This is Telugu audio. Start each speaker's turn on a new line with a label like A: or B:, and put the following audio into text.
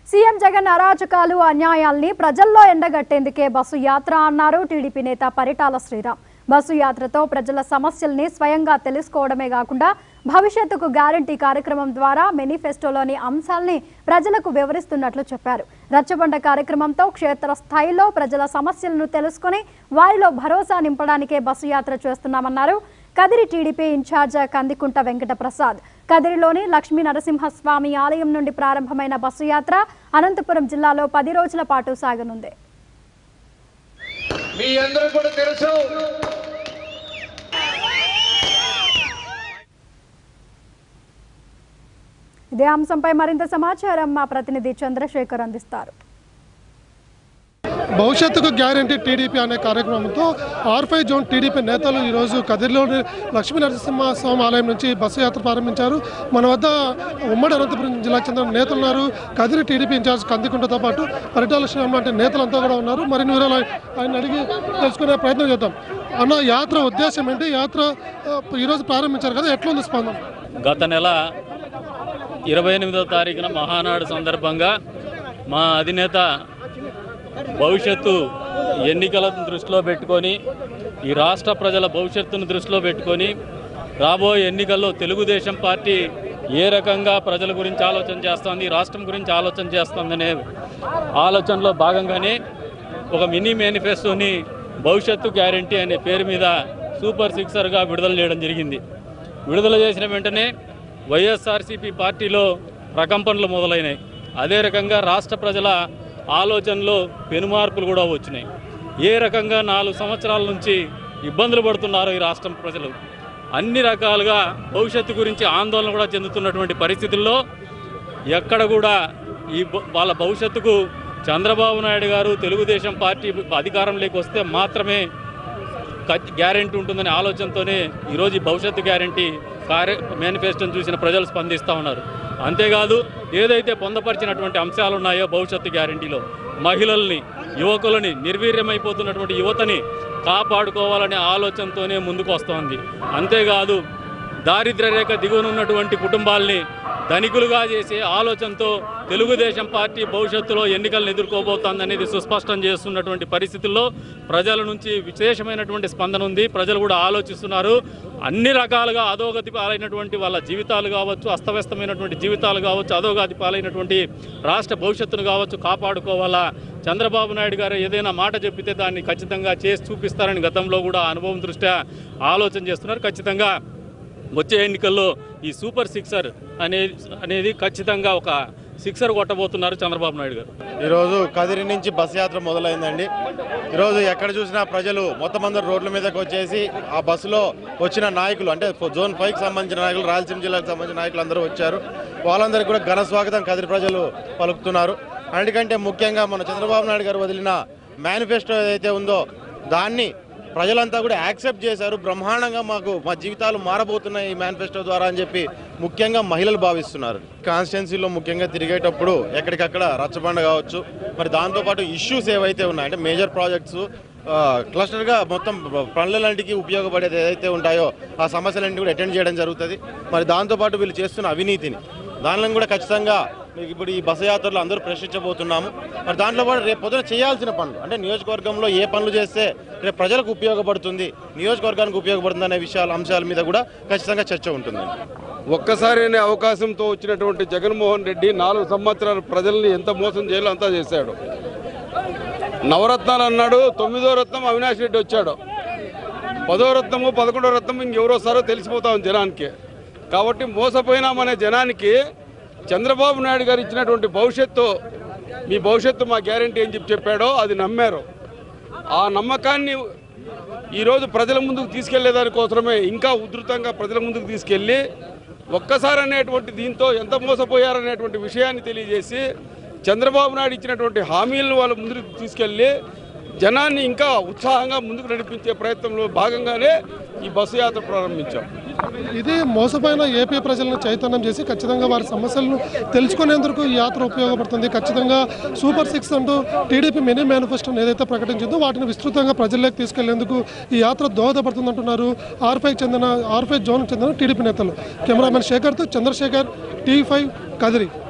A: సీఎం జగన్ అరాచకాలు అన్యాయాల్ని ప్రజల్లో ఎండగట్టేందుకే బస్సు యాత్ర అన్నారు టీడీపీ నేత పరిటాల శ్రీరామ్. బస్సు యాత్రతో ప్రజల సమస్యల్ని స్వయంగా తెలుసుకోవడమే కాకుండా భవిష్యత్తుకు గ్యారంటీ కార్యక్రమం ద్వారా మేనిఫెస్టోలోని అంశాల్ని ప్రజలకు వివరిస్తున్నట్లు చెప్పారు. రచ్చబండ కార్యక్రమంతో క్షేత్రస్థాయిలో ప్రజల సమస్యలను తెలుసుకుని వారిలో భరోసా నింపడానికే బస్సు యాత్ర చేస్తున్నామన్నారు. Kadiri TDP incharge Kandikunta Venkata Prasad. కదిరిలోని లక్ష్మీ నరసింహస్వామి ఆలయం నుండి ప్రారంభమైన బస్సు యాత్ర అనంతపురం జిల్లాలో 10 రోజుల పాటు సాగనుంది. ఇదే అంశంపై మరింత సమాచారం మా ప్రతినిధి చంద్రశేఖర్ అందిస్తారు.
B: భవిష్యత్తుకు గ్యారంటీ టీడీపీ అనే కార్యక్రమంతో R5 జోన్ టీడీపీ నేతలు ఈరోజు కదిరిలోని లక్ష్మీ నరసింహస్వామి ఆలయం నుంచి బస్సు యాత్ర ప్రారంభించారు. మన వద్ద ఉమ్మడి అనంతపురం జిల్లాకు చెందిన నేతలు ఉన్నారు. కదిరి టీడీపీ ఇన్ఛార్జ్ కందికుంటతో పాటు పరిటాల శ్రీరామ్ లాంటి నేతలంతా కూడా ఉన్నారు. మరిన్ని వివరాలు ఆయన అడిగి తెలుసుకునే ప్రయత్నం చేద్దాం. అన్న, యాత్ర ఉద్దేశం ఏంటి? యాత్ర ఈరోజు ప్రారంభించారు కదా, ఎట్లుంది స్పందన?
C: గత నెల 28వ తారీఖున మహానాడు సందర్భంగా మా అధినేత భవిష్యత్తు ఎన్నికలను దృష్టిలో పెట్టుకొని, ఈ రాష్ట్ర ప్రజల భవిష్యత్తును దృష్టిలో పెట్టుకొని రాబోయే ఎన్నికల్లో తెలుగుదేశం పార్టీ ఏ రకంగా ప్రజల గురించి ఆలోచన చేస్తుంది, రాష్ట్రం గురించి ఆలోచన చేస్తుందనే ఆలోచనలో భాగంగానే ఒక మినీ మేనిఫెస్టోని భవిష్యత్తు గ్యారంటీ అనే పేరు మీద సూపర్ సిక్సర్గా విడుదల చేయడం జరిగింది. విడుదల చేసిన వెంటనే వైఎస్ఆర్సీపీ పార్టీలో ప్రకంపనలు మొదలైనాయి. అదే రకంగా రాష్ట్ర ప్రజల ఆలోచనలో పెనుమార్పులు కూడా వచ్చినాయి. ఏ రకంగా 4 సంవత్సరాల నుంచి ఇబ్బందులు పడుతున్నారో ఈ రాష్ట్రం ప్రజలు, అన్ని రకాలుగా భవిష్యత్తు గురించి ఆందోళన కూడా చెందుతున్నటువంటి పరిస్థితుల్లో ఎక్కడ కూడా వాళ్ళ భవిష్యత్తుకు చంద్రబాబు నాయుడు గారు తెలుగుదేశం పార్టీ అధికారంలోకి వస్తే మాత్రమే గ్యారెంటీ ఉంటుందనే ఆలోచనతోనే ఈరోజు ఈ భవిష్యత్తు గ్యారెంటీ మేనిఫెస్టోని చూసిన ప్రజలు స్పందిస్తూ ఉన్నారు. అంతేకాదు, ఏదైతే పొందపరిచినటువంటి అంశాలు ఉన్నాయో భవిష్యత్తు గ్యారెంటీలో మహిళల్ని, యువకులని, నిర్వీర్యమైపోతున్నటువంటి యువతని కాపాడుకోవాలనే ఆలోచనతోనే ముందుకు వస్తోంది. అంతేకాదు, దారిద్ర్య రేఖ దిగువనున్నటువంటి కుటుంబాల్ని ధనికులుగా చేసే ఆలోచనతో తెలుగుదేశం పార్టీ భవిష్యత్తులో ఎన్నికలను ఎదుర్కోబోతోందనేది సుస్పష్టం చేస్తున్నటువంటి పరిస్థితుల్లో ప్రజల నుంచి విశేషమైనటువంటి స్పందన ఉంది. ప్రజలు కూడా ఆలోచిస్తున్నారు. అన్ని రకాలుగా అధోగతి పాలైనటువంటి వాళ్ళ జీవితాలు కావచ్చు, అస్తవ్యస్తమైనటువంటి జీవితాలు కావచ్చు, అధోగతి పాలైనటువంటి రాష్ట్ర భవిష్యత్తును కావచ్చు కాపాడుకోవాలా. చంద్రబాబు నాయుడు గారు ఏదైనా మాట చెప్పితే దాన్ని ఖచ్చితంగా చేసి చూపిస్తారని గతంలో కూడా అనుభవం దృష్ట్యా ఆలోచన చేస్తున్నారు. ఖచ్చితంగా వచ్చే ఎన్నికల్లో ఈ సూపర్ సిక్సర్ అనేది ఖచ్చితంగా ఒక సిక్సర్ కొట్టబోతున్నారు చంద్రబాబు నాయుడు గారు.
D: ఈరోజు కదిరి నుంచి బస్సు యాత్ర మొదలైందండి. ఈరోజు ఎక్కడ చూసినా ప్రజలు మొత్తం అందరూ రోడ్ల మీదకి వచ్చేసి ఆ బస్సులో వచ్చిన నాయకులు, అంటే జోన్ 5కి సంబంధించిన నాయకులు, రాయలసీమ జిల్లాకు సంబంధించిన నాయకులు అందరూ వచ్చారు. వాళ్ళందరికీ కూడా ఘన స్వాగతం కదిరి ప్రజలు పలుకుతున్నారు. అన్నిటికంటే ముఖ్యంగా మన చంద్రబాబు నాయుడు గారు వదిలిన మేనిఫెస్టో ఏదైతే ఉందో దాన్ని ప్రజలంతా కూడా యాక్సెప్ట్ చేశారు. బ్రహ్మాండంగా మా జీవితాలు మారబోతున్నాయి ఈ మేనిఫెస్టో ద్వారా అని చెప్పి ముఖ్యంగా మహిళలు భావిస్తున్నారు. కాన్స్టిట్యున్సీలో ముఖ్యంగా తిరిగేటప్పుడు ఎక్కడికక్కడ రచ్చబండ కావచ్చు, మరి దాంతోపాటు ఇష్యూస్ ఏవైతే ఉన్నాయి, అంటే మేజర్ ప్రాజెక్ట్స్ క్లస్టర్గా మొత్తం పనులన్నింటికి ఉపయోగపడేది ఏదైతే ఉంటాయో ఆ సమస్యలన్నింటినీ కూడా అటెండ్ చేయడం జరుగుతుంది. మరి దాంతోపాటు వీళ్ళు చేస్తున్న అవినీతిని, దానిలో కూడా ఖచ్చితంగా మీకు ఇప్పుడు ఈ బస్సు యాత్రలో అందరూ ప్రశ్నించబోతున్నాము. మరి దాంట్లో కూడా రేపు పొద్దున చేయాల్సిన పనులు, అంటే నియోజకవర్గంలో ఏ పనులు చేస్తే రేపు ప్రజలకు ఉపయోగపడుతుంది, నియోజకవర్గానికి ఉపయోగపడుతుంది అనే అంశాల మీద కూడా ఖచ్చితంగా చర్చ ఉంటుంది.
E: ఒక్కసారి అనే అవకాశంతో వచ్చినటువంటి జగన్మోహన్ రెడ్డి 4 సంవత్సరాలు ప్రజల్ని ఎంత మోసం చేయాలో అంతా చేశాడు. నవరత్నాలు అన్నాడు, 9వ రత్నం అవినాష్ రెడ్డి వచ్చాడు, 10వ రత్నము 11వ రత్నం ఇంకెవరో వస్తారో తెలిసిపోతాం జనానికి. కాబట్టి మోసపోయినామనే జనానికి చంద్రబాబు నాయుడు గారు ఇచ్చినటువంటి భవిష్యత్తు, మీ భవిష్యత్తు మా గ్యారంటీ అని చెప్పాడో అది నమ్మారు. ఆ నమ్మకాన్ని ఈరోజు ప్రజల ముందుకు తీసుకెళ్లేదానికోసమే ఇంకా ఉధృతంగా ప్రజల ముందుకు తీసుకెళ్ళి ఒక్కసారి అనేటువంటి దీంతో ఎంత మోసపోయారనేటువంటి విషయాన్ని తెలియజేసి చంద్రబాబు నాయుడు ఇచ్చినటువంటి హామీలను వాళ్ళ ముందుకు తీసుకెళ్ళి జనాన్ని ఇంకా ఉత్సాహంగా ముందుకు నడిపించే ప్రయత్నంలో భాగంగానే ఈ బస్సు యాత్ర ప్రారంభించాం.
B: ఇది మోసపోయిన ఏపీ ప్రజలను చైతన్యం చేసి ఖచ్చితంగా వారి సమస్యలను తెలుసుకునేందుకు ఈ యాత్ర ఉపయోగపడుతుంది. ఖచ్చితంగా సూపర్ 6 అంటూ టీడీపీ మినీ మేనిఫెస్టోని ఏదైతే ప్రకటించిందో వాటిని విస్తృతంగా ప్రజల్లోకి తీసుకెళ్లేందుకు ఈ యాత్ర దోహదపడుతుందంటున్నారు R5 జోన్కు చెందిన టీడీపీ నేతలు. కెమెరామెన్ శేఖర్తో చంద్రశేఖర్, TV5 కదిరి.